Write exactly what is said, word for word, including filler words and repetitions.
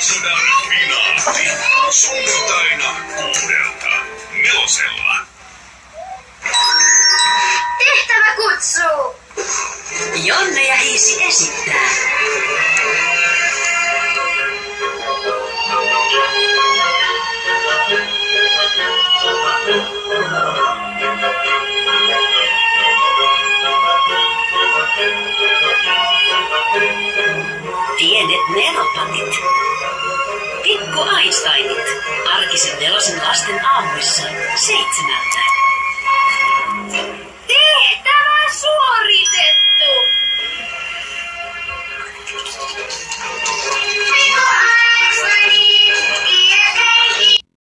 Sodan pinaatti. Sunnuntaina kuudelta nelosella. Tehtävä kutsuu. Jonne ja Hiisi esittää. Pienet neropatit. Pikku Einsteinit. Arkisin nelosen lasten aamuissa seitsemältä.